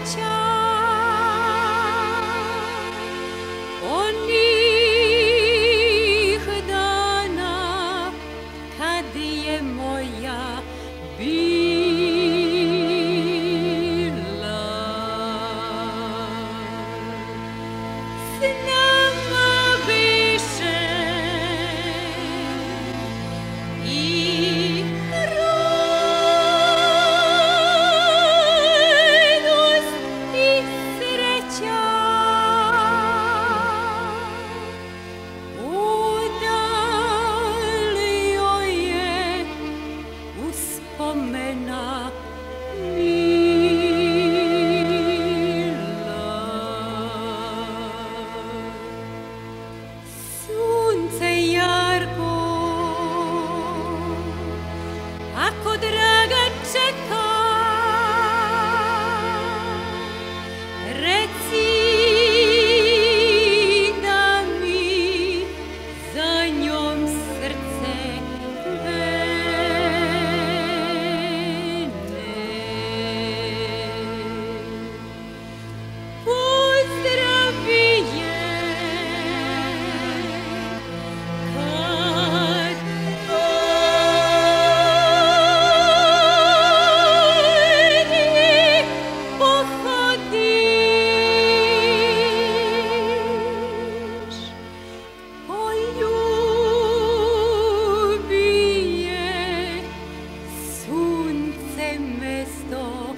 sreća onih dana kad je moja bila s nama više i radost i sreća udalio je uspomena mila. Sunce jarko, ako draga čeka, reci da mi za njom srce krene. Pozdravi je kad pohodiš, poljubi je sunce mesto